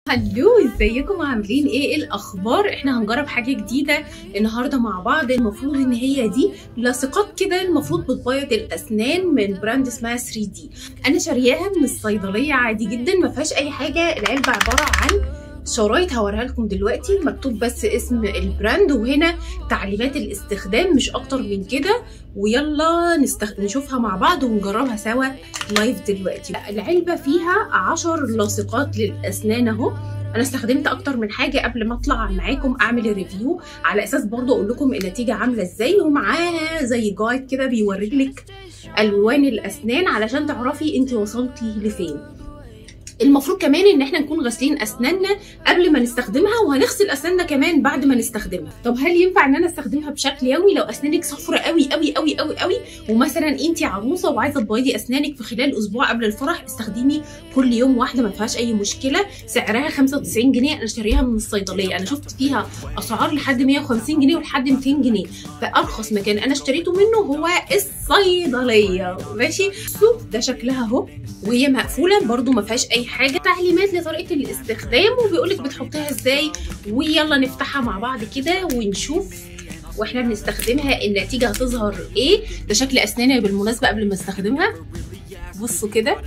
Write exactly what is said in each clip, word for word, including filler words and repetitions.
هلو، ازيكم؟ عاملين ايه؟ الاخبار؟ احنا هنجرب حاجه جديده النهارده مع بعض. المفروض ان هي دي لاصقات كده، المفروض بتبيض الاسنان من براند اسمها ثري دي. انا شارياها من الصيدليه عادي جدا، ما فيهاش اي حاجه. العلبه عباره عن شرايط هوريها لكم دلوقتي، مكتوب بس اسم البراند وهنا تعليمات الاستخدام، مش اكتر من كده. ويلا نستخ... نشوفها مع بعض ونجربها سوا لايف دلوقتي. العلبه فيها عشر لاصقات للاسنان اهو. انا استخدمت اكتر من حاجه قبل ما اطلع معاكم اعمل الريفيو، على اساس برضو اقول لكم النتيجه عامله ازاي. ومعاها زي جايد كده بيوريك لك الوان الاسنان علشان تعرفي انت وصلتي لفين. المفروض كمان ان احنا نكون غاسلين اسناننا قبل ما نستخدمها، وهنغسل اسناننا كمان بعد ما نستخدمها. طب هل ينفع ان انا استخدمها بشكل يومي لو اسنانك صفرة قوي قوي قوي قوي قوي، ومثلا انت عروسه وعايزه تبيضي اسنانك في خلال اسبوع قبل الفرح؟ استخدمي كل يوم واحده، ما فيهاش اي مشكله. سعرها خمسة وتسعين جنيه، انا شاريها من الصيدليه. انا شفت فيها اسعار لحد مية وخمسين جنيه ولحد ميتين جنيه، فارخص مكان انا اشتريته منه هو الصيدليه. ماشي، ده شكلها اهو، وهي مقفوله برده ما فيهاش اي حاجه. تعليمات لطريقه الاستخدام وبيقولك بتحطيها ازاي. ويلا نفتحها مع بعض كده ونشوف واحنا بنستخدمها النتيجه هتظهر ايه. ده شكل اسناني بالمناسبه قبل ما استخدمها، بصوا كده.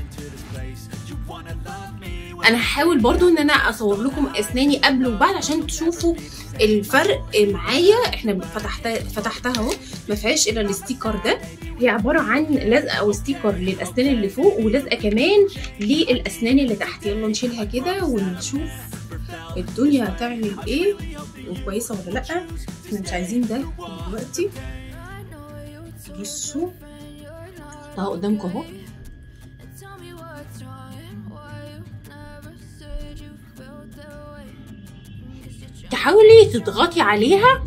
انا هحاول برضو ان انا اصور لكم اسناني قبل وبعد عشان تشوفوا الفرق معايا. احنا فتحتها فتحتها اهو، ما فيهاش الا الستيكر ده. هي عباره عن لزقه او ستيكر للاسنان اللي فوق، ولزقه كمان للاسنان اللي تحت. يلا نشيلها كده ونشوف الدنيا هتعمل ايه وكويسه ولا لا. احنا مش عايزين ده دلوقتي. بصوا اهو قدامكم اهو. تحاولي تضغطي عليها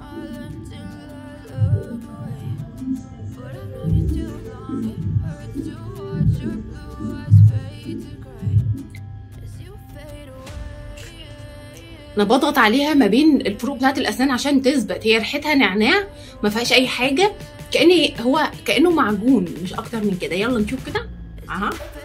انا بضغط عليها ما بين الفروق بتاعت الاسنان عشان تثبت. هي ريحتها نعناع، ما فيهاش اي حاجه، كأن هو كأنه معجون مش اكتر من كده. يلا نشوف كده اها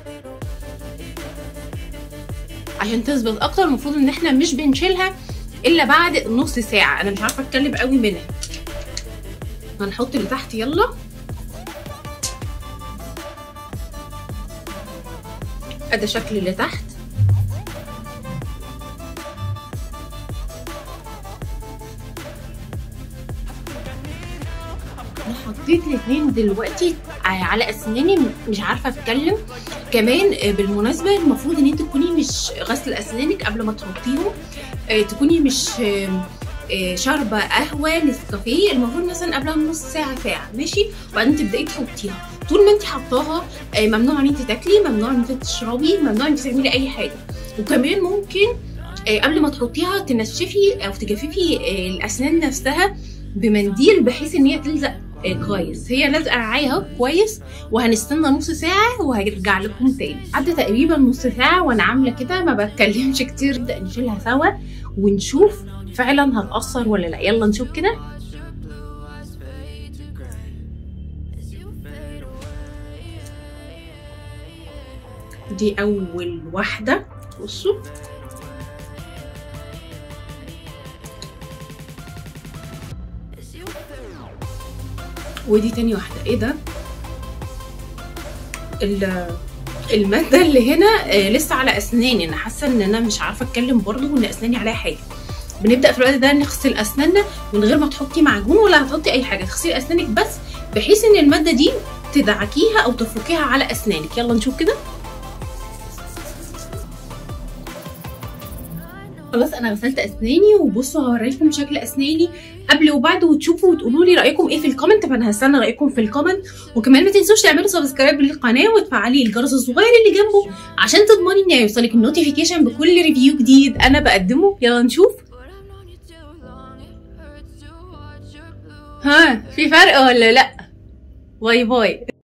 عشان تثبت اكتر. المفروض ان احنا مش بنشيلها الا بعد نص ساعه. انا مش عارفه اتكلم قوي منها. هنحط اللي تحت. يلا ادي شكل اللي تحت. انا حطيت الاثنين دلوقتي على اسناني، مش عارفه اتكلم. كمان بالمناسبه المفروض ان انت تكوني مش غسل اسنانك قبل ما تحطيهم، تكوني مش شاربه قهوه نسكافيه. المفروض مثلا قبلها نص ساعه ساعه، ماشي؟ وبعدين تبداي تحطيها. طول ما انت حطاها ممنوع ان انت تاكلي، ممنوع ان انت تشربي، ممنوع ان انت تعملي اي حاجه. وكمان ممكن قبل ما تحطيها تنشفي او تجففي الاسنان نفسها بمنديل بحيث ان هي تلزق كويس. هي لازقه معايا اهو كويس، وهنستنى نص ساعه وهرجع لكم تاني. عدى تقريبا نص ساعه وانا عامله كده ما بتكلمش كتير. نبدا نشيلها سوا ونشوف فعلا هتأثر ولا لا. يلا نشوف كده. دي اول واحده، بصوا ودي تاني واحده. ايه ده؟ الماده اللي هنا آه لسه على اسناني. انا حاسه ان انا مش عارفه اتكلم برضو وان اسناني عليها حاجه. بنبدا في الوقت ده نغسل اسناننا من غير ما تحطي معجون ولا هتحطي اي حاجه. تغسلي اسنانك بس بحيث ان الماده دي تدعكيها او تفركيها على اسنانك. يلا نشوف كده. خلاص انا غسلت اسناني، وبصوا هوريكم شكل اسناني قبل وبعد وتشوفوا وتقولوا لي رايكم ايه في الكومنت. فانا هستنى رايكم في الكومنت. وكمان ما تنسوش تعملوا سبسكرايب للقناه وتفعلي الجرس الصغير اللي جنبه عشان تضمني ان يوصلك النوتيفيكيشن بكل ريفيو جديد انا بقدمه. يلا نشوف. ها في فرق ولا لا؟ باي باي.